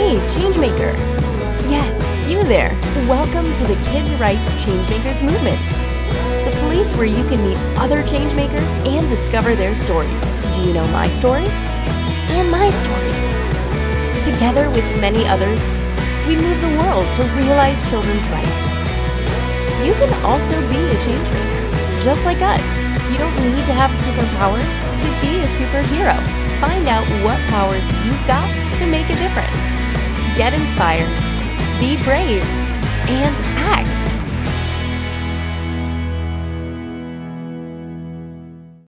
Hey, Changemaker! Yes, you there! Welcome to the KidsRights Changemakers Movement, the place where you can meet other changemakers and discover their stories. Do you know my story? And my story. Together with many others, we move the world to realize children's rights. You can also be a changemaker, just like us. You don't need to have superpowers to be a superhero. Find out what powers you've got to make a difference. Get inspired, be brave, and act.